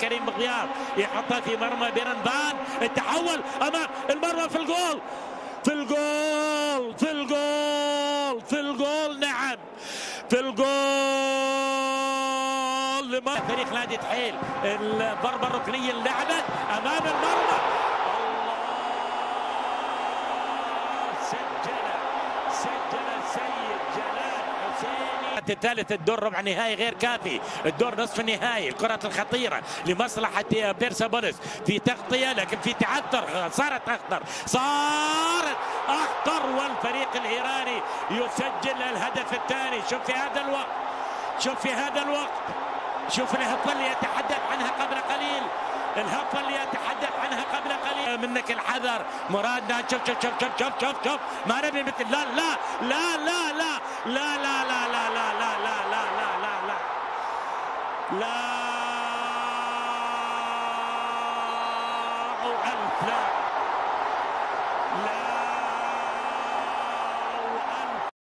كريم غياب يحطها في مرمى بيرن فان. التحول امام المرمى في الجول في الجول في الجول في الجول. نعم في الجول فريق نادي تحيل. الضربه الركنيه اللي لعبت امام المرمى. سجل السيد جلال حسيني. الثالث الدور ربع نهائي غير كافي، الدور نصف النهائي. الكرة الخطيرة لمصلحة بيرسابوليس في تغطية لكن في تعثر، صارت أخطر والفريق الإيراني يسجل الهدف الثاني. شوف في هذا الوقت، شوف في هذا الوقت، شوف الهفة اللي يتحدث عنها قبل قليل، الهفة اللي يتحدث عنها قبل قليل. منك الحذر مرادنا. شوف شوف شوف شوف شوف شوف شوف ما نبي مثل لا لا لا لا لا لا لا لا لا لا لا لا لا لا لا لا ألف لا.